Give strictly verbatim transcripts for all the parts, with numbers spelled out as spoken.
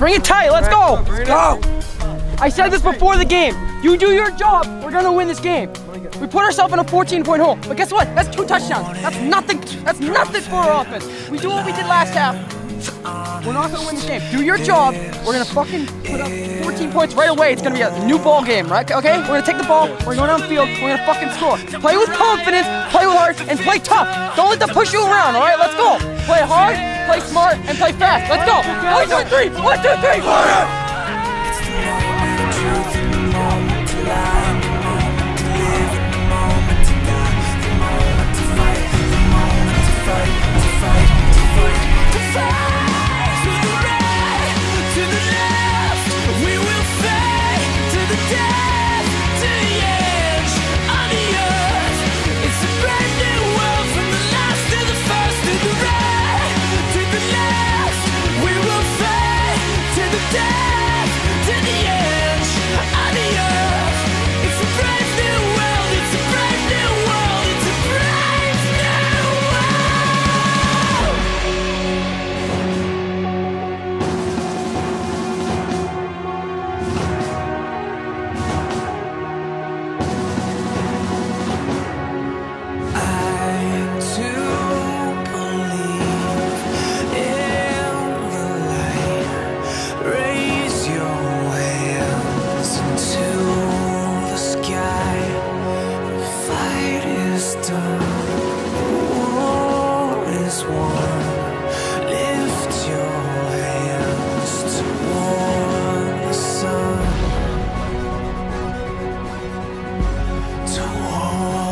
Bring it tight. Let's go. Let's go. I said this before the game. You do your job, we're gonna win this game. We put ourselves in a fourteen point hole, but guess what? That's two touchdowns. That's nothing. That's nothing for our offense. We do what we did last half. We're not gonna win this game. Do your job. We're gonna fucking put up fourteen points right away. It's gonna be a new ball game, right? Okay? We're gonna take the ball. We're gonna go downfield. We're gonna fucking score. Play with confidence. Play with heart, and play tough. Don't let them push you around. All right? Let's go. Play hard. Play smart, and play fast. Let's go. One, two, three. One, two, three.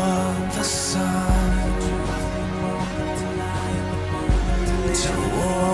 Toward